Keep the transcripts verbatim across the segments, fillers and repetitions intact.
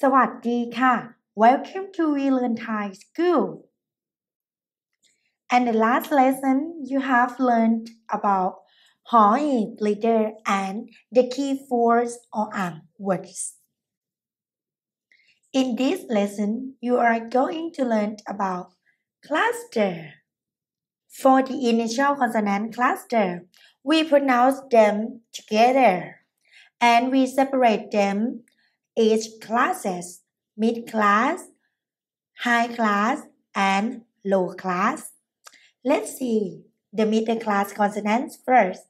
สวัสดีค่ะ Welcome to We Learn Thai School. And the last lesson you have learned about หอหีบ letter and the key force or อ่าง words. In this lesson, you are going to learn about cluster. For the initial consonant cluster, we pronounce them together and we separate them age classes, mid class, high class, and low class. Let's see the middle class consonants first.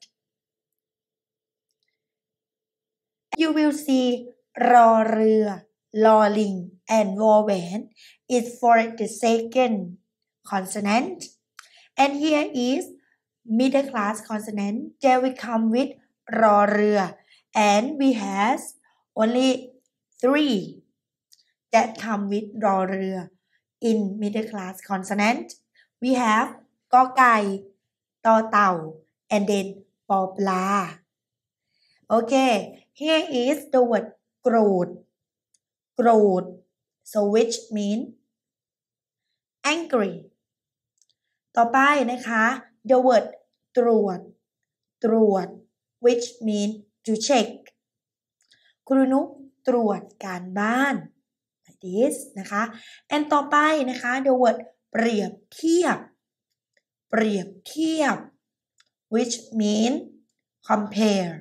You will see รอเรือ ลอลิง and วอแหวน is for the second consonant. And here is middle class consonant. They will come with รอเรือ and we have only three that come with รอเรือ in middle class consonant. We have กอไก่ ต่อเต่า and then ปอปลา Okay, here is the word โกรธ โกรธ so which mean angry ต่อไปนะคะ the word ตรวจ ตรวจ which mean to check ครูนุกตรวจการบ้าน like this นะคะ and ต่อไปนะคะ the word เปรียบเทียบ เปรียบเทียบ which mean compare.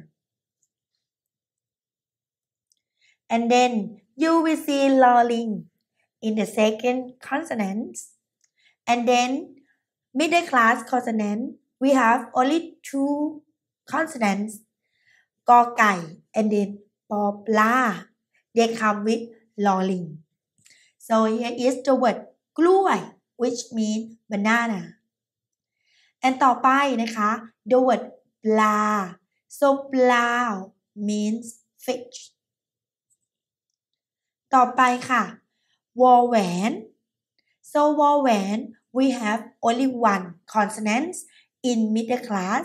And then you will see ลอลิง in the second consonant. And then middle class consonant, we have only two consonants, กอไก่ and then ปอปลา they come with ลอลิง so here is the word กล้วย which mean banana. and ต่อไปนะคะ the word ปลา so ปลา means fish. ต่อไปค่ะวอแหวน so วอแหวน we have only one consonant in middle class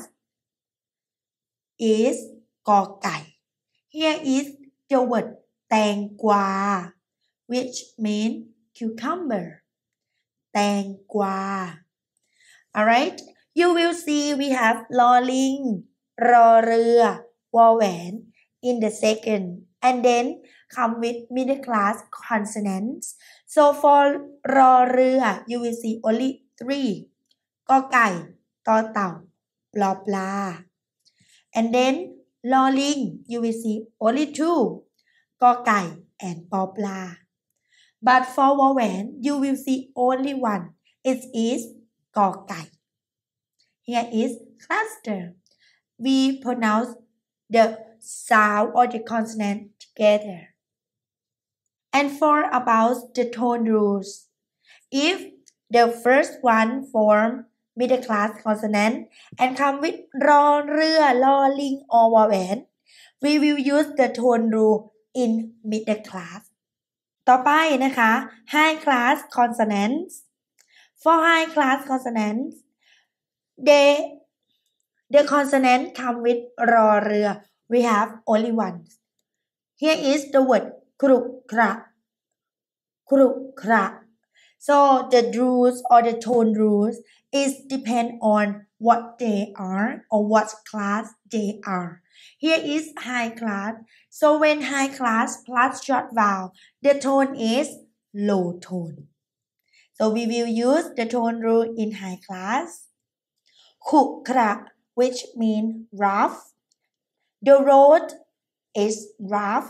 is กอไก่ here is the word แตงกวา which mean cucumber แตงกวา alright you will see we have ลอลิง รอเรือวอแหวน in the second and then come with middle class consonants. So for รอเรือ you will see only three กอไก่ ต่อเต่า ปลอปลา and then ลอลิง you will see only two กอไก่ and ปอปลา but for วอแหวน you will see only one it is กอไก่ here is cluster we pronounce the sound or the consonant together. And for about the tone rules, if the first one form middle class consonant and come with รอเรือ ลอลิง or วอแหวน we will use the tone rule in middle class. ต่อไปนะคะ high class consonants. For high class consonants, they the consonant come with รอเรือ we have only one. Here is the word ครุขระ ครุขระ so the rules or the tone rules is depend on what they are or what class they are. Here is high class, so when high class plus short vowel, the tone is low tone. So we will use the tone rule in high class. ขุขระ which mean rough. The road is rough.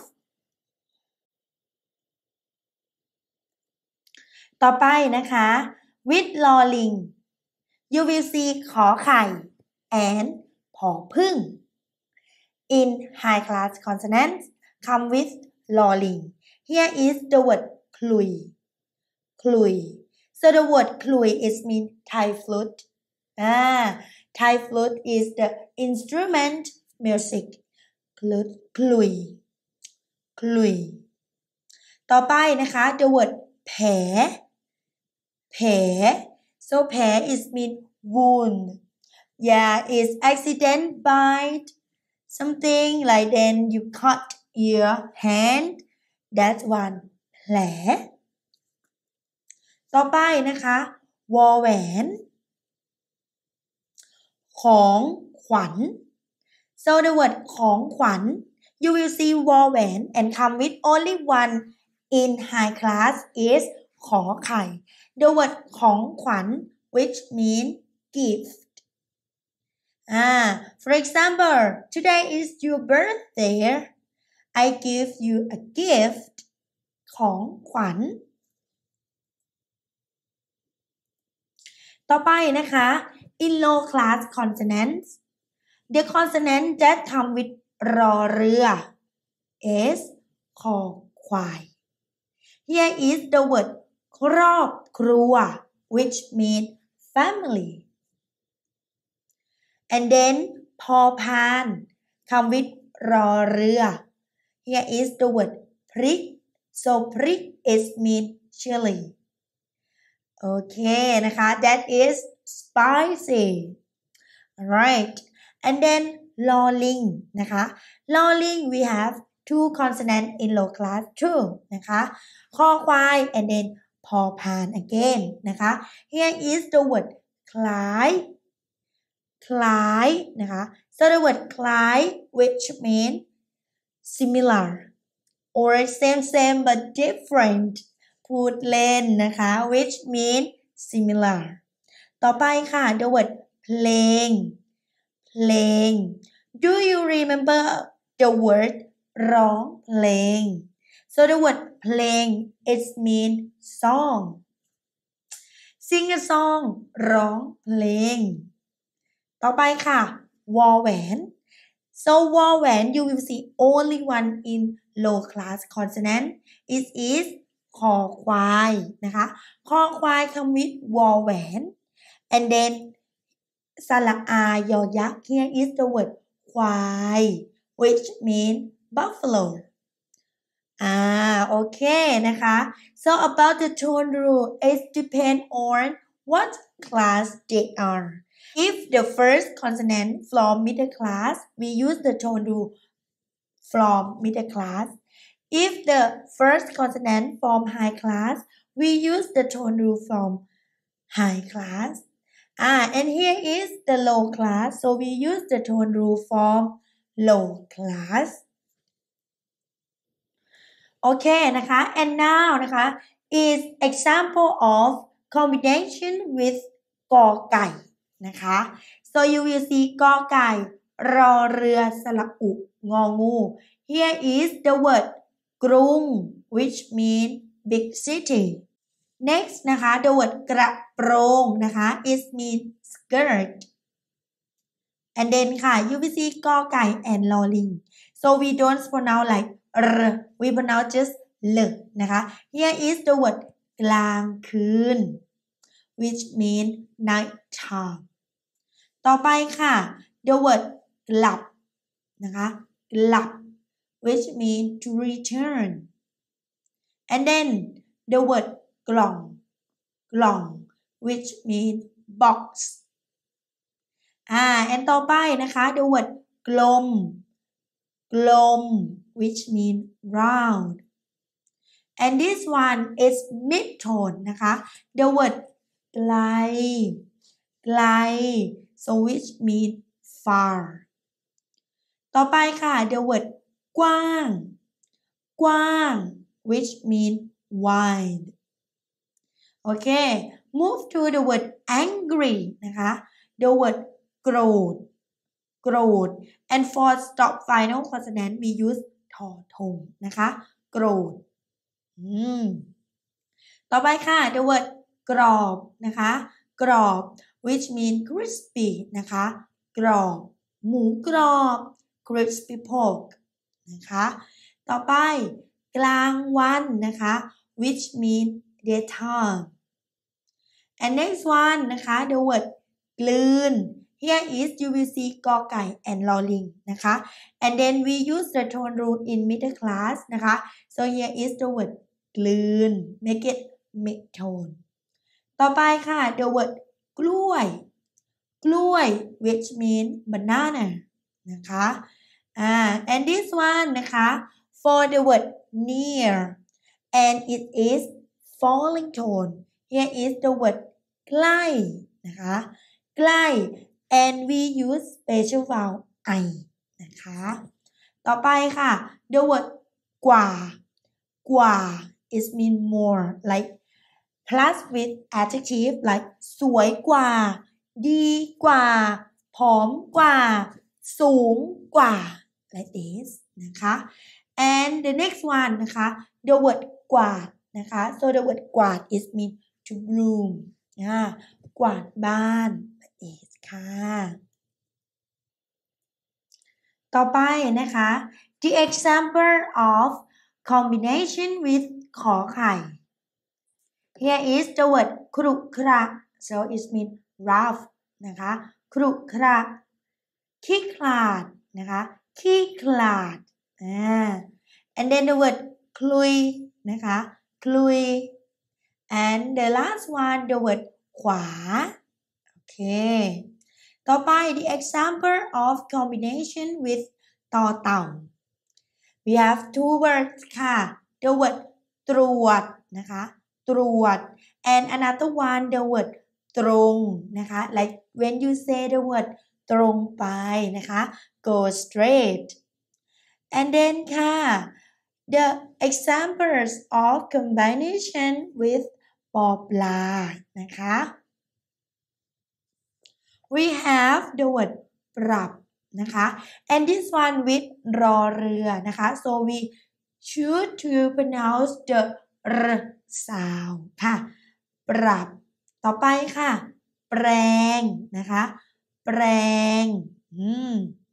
ต่อไปนะคะ with ลอลิง you will see ขอไข่ and ผอพึ่ง in high class consonants come with ลอลิง here is the word คลุย คลุย so the word คลุย is mean Thai flute. ah Thai flute is the instrument music. คลุย คลุย คลุย ต่อไปนะคะ the word แผล แผล so แผล is mean wound. yeah is accident bite something like then you cut your hand that one ผลต่อไปนะคะวอแหวนของขวัญ so the word ของขวัญ you will see วอแหวน and come with only one in high class is ขอไข่ the word ของขวัญ which mean gift ah for example today is your birthday I give you a gift ของขวัญต่อไปนะคะ in low class consonants the consonant that come with รอเรือ s คอควาย here is the word ครอบครัว which mean family and then พอพาน come with รอเรือ here is the word พริก so พริก is mean chili โอเคนะคะ that is spicy alright and then ลอลิงนะคะลอลิง we have two consonants in low class too นะคะคอควาย and then พอพาน again นะคะ here is the word คล้ายคล้ายนะคะ so the word คล้าย which mean similar or same same but different พูดเล่นนะคะ which mean similar ต่อไปค่ะ the word เพลงเพลง do you remember the word ร้องเพลง so the word เพลง it mean song sing a song ร้องเพลงต่อไปค่ะวอแหวน so วอแหวน you will see only one in low class consonant it is คอควายนะคะคอควาย come with วอแหวน and then สระอายอยักษ์ here is the word ควาย which mean buffalo อ่าโอเคนะคะ so about the tone rule it depend on what class they are if the first consonant from middle class we use the tone rule from middle class if the first consonant from high class we use the tone rule from high class ah and here is the low class so we use the tone rule from low class okay นะคะ and now นะคะ is example of combination with กอไก่นะคะ so you will see กอไก่รอเรือสระอุงองู here is the word กรุง which mean big city next นะคะ the word กระโปรงนะคะ it mean skirt and then ค่ะ you will see กอไก่ and ลอลิง so we don't pronounce like r we pronounce just l นะคะ here is the word กลางคืน which mean night time ต่อไปค่ะ the word กลับนะคะกลับ which mean to return and then the word กล่องกล่อง which mean box อ่า and ต่อไปนะคะ the word กลมกลม which mean round and this one is mid tone นะคะ the word ไกลไกล so which mean far ต่อไปค่ะ the word กว้างกว้าง which mean wide okay move to the word angry นะคะ the word โกรธโกรธ and for stop final consonant we use ทอทงนะคะโกรธอืมต่อไปค่ะ the word กรอบนะคะกรอบ which mean crispy นะคะกรอบหมูกรอบ crispy pork นะคะต่อไปกลางวันนะคะ which mean daytime and next one นะคะ the word กลืน here is you will see กอไก่ and ลอลิงนะคะ and then we use the tone rule in middle class นะคะ so here is the word กลืน make it mid tone ต่อไปค่ะ the word กล้วยกล้วย which mean banana นะคะอ่า and this one นะคะ for the word near and it is falling tone here is the word ใกล้นะคะใกล้ and we use special vowel I นะคะต่อไปค่ะ the word กว่ากว่า is mean more like plus with adjective like สวยกว่าดีกว่าผอมกว่าสูงกว่า like this นะคะ and the next one นะคะ the word กวาดนะคะ so the word กวาด is mean to broom นะกวาดบ้าน like this ค่ะต่อไปนะคะ the example of combination with ขอไข่ here is the word ครุขระ so it mean rough นะคะครุขระขี้ขลาดนะคะขี้ขลาดอ่า and then the word คลุยนะคะคลุย and the last one the word ขวาโอเคต่อไป the example of combination with ต่อเต่า we have two words ค่ะ the word ตรวจนะคะตรวจ and another one the word ตรงนะคะ like when you say the word ตรงไปนะคะ go straight and then ค่ะ the examples of combination with ปอปลานะคะ we have the word ปรับนะคะ and this one with รอเรือนะคะ so we choose to pronounce the r sound ค่ะปรับต่อไปค่ะแปลงนะคะแปลงอืม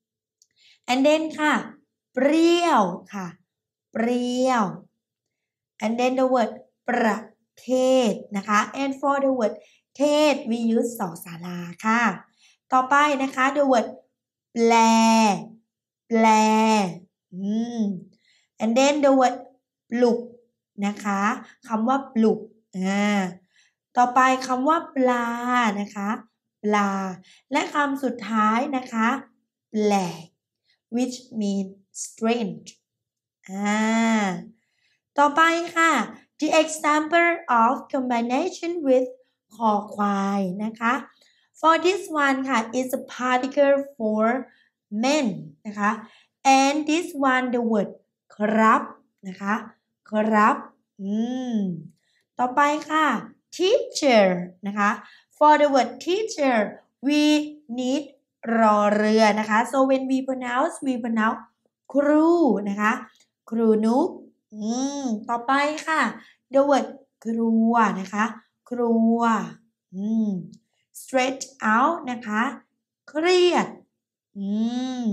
and then ค่ะเปรี้ยวค่ะเปรี้ยว and then the word ประเทศนะคะ and for the word เทศ we use สอศาลาค่ะต่อไปนะคะ the word แปลแปลอืม and then the word ปลุกนะคะคำว่าปลุกอ่าต่อไปคำว่าปลานะคะปลาและคำสุดท้ายนะคะแปลก which mean strange อ่าต่อไปค่ะ the example of combination with คอควายนะคะ for this one ค่ะ is a particle for men นะคะ and this one the word ครับนะคะครับอืมต่อไปค่ะ teacher นะคะ for the word teacher we need รอเรือนะคะ so when we pronounce we pronounce ครูนะคะครูนุกอืมต่อไปค่ะ the word ครัวนะคะครัวอืม stretch out นะคะเครียดอืม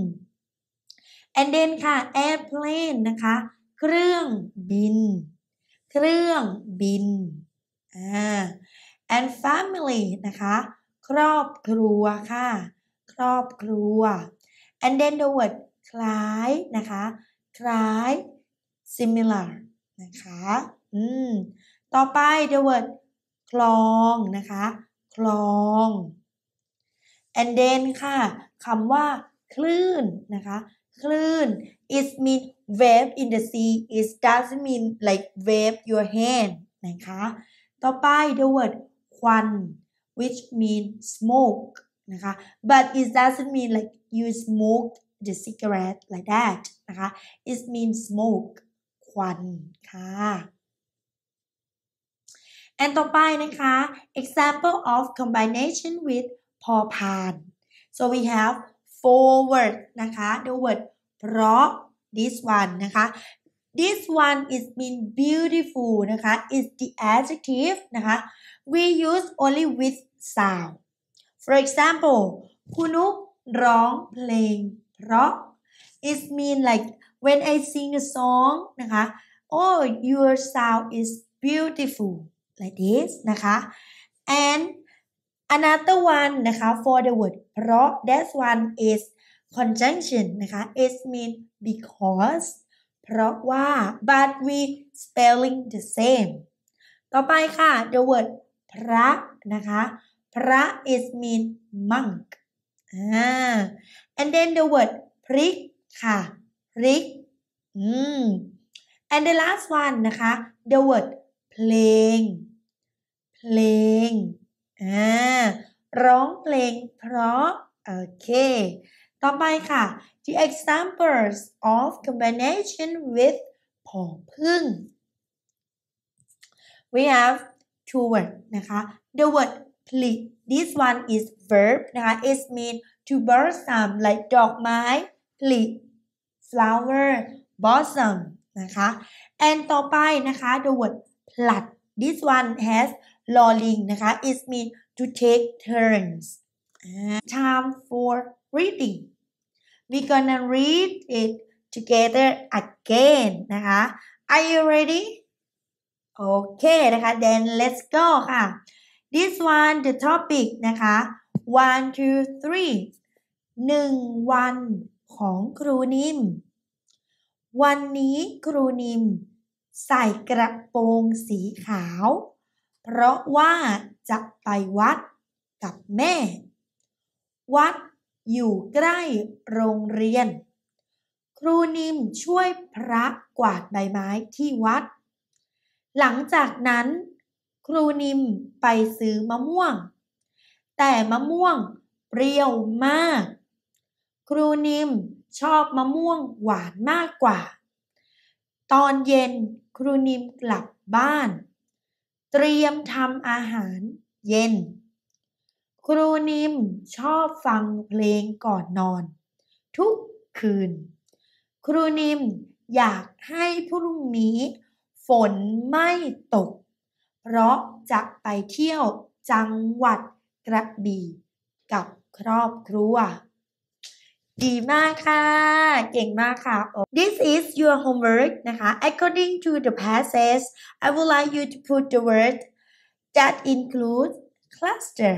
and then ค่ะ airplane นะคะเครื่องบินเครื่องบินอ่า and family นะคะครอบครัวค่ะครอบครัว and then the word คล้ายนะคะคล้าย similar นะคะอืมต่อไป the word คลองนะคะคลอง and then ค่ะคำว่าคลื่นนะคะคลื่น it mean wave in the sea it doesn't mean like wave your hand นะคะต่อไป the word ควัน which mean smoke นะคะ but it doesn't mean like you smoke the cigarette like that นะคะ it means smoke ควันค่ะ and ต่อไปนะคะ example of combination with พอพาน so we have four words นะคะ the word เพราะ this one นะคะ this one is mean beautiful นะคะ is the adjective นะคะ we use only with sound for example คุณนุกร้องเพลงเพราะ it mean like when I sing a song นะคะ oh your sound is beautiful like this นะคะ and another one นะคะ for the word เพราะ that one is conjunction นะคะ it mean because เพราะว่า but we spelling the same ต่อไปค่ะ the word พระนะคะพระ is mean monk อ่า and then the word พริกค่ะพริกอืม and the last one นะคะ the word เพลงเพลงอ่าร้องเพลงเพราะโอเคต่อไปค่ะ the examples of combination with ผอพึ่ง we have two words นะคะ the word ผลิ this one is verb นะคะ it means to blossom like ดอกไม้ผลิ flower blossom นะคะ and ต่อไปนะคะ the word ผลัด this one has ลอลิงนะคะ it means to take turns time for reading we gonna read it together again นะคะ are you ready โอเคนะคะ then let's go ค่ะ this one the topic นะคะ one two three หนึ่งวันของครูนิ่มวันนี้ครูนิ่มใส่กระโปรงสีขาวเพราะว่าจะไปวัดกับแม่วัดอยู่ใกล้โรงเรียนครูนิ่มช่วยพระกวาดใบไม้ที่วัดหลังจากนั้นครูนิ่มไปซื้อมะม่วงแต่มะม่วงเปรี้ยวมากครูนิ่มชอบมะม่วงหวานมากกว่าตอนเย็นครูนิ่มกลับบ้านเตรียมทำอาหารเย็นครูนิ่มชอบฟังเพลงก่อนนอนทุกคืนครูนิ่มอยากให้พรุ่งนี้ฝนไม่ตกเพราะจะไปเที่ยวจังหวัดกระบี่กับครอบครัวดีมากค่ะเก่งมากค่ะ This is your homework นะคะ According to the passage I would like you to put the word that include cluster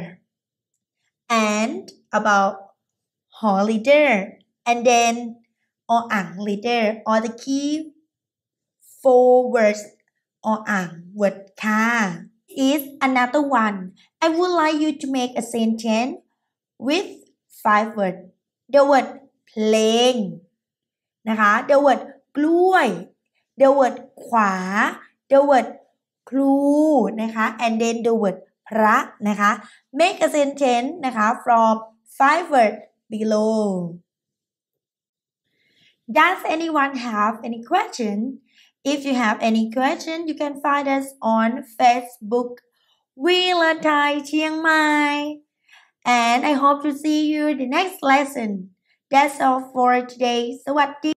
and about holiday and then or ang leader or the key four words or ang word ค่ะ is another one I would like you to make a sentence with five words the word เพลงนะคะ the word กล้วย the word ขวา the word ครูนะคะ and then the word พระนะคะ make a sentence นะคะ from five words below does anyone have any question if you have any question you can find us on Facebook วีละไทยเชียงใหม่ and I hope to see you in the next lesson that's all for today สวัสดี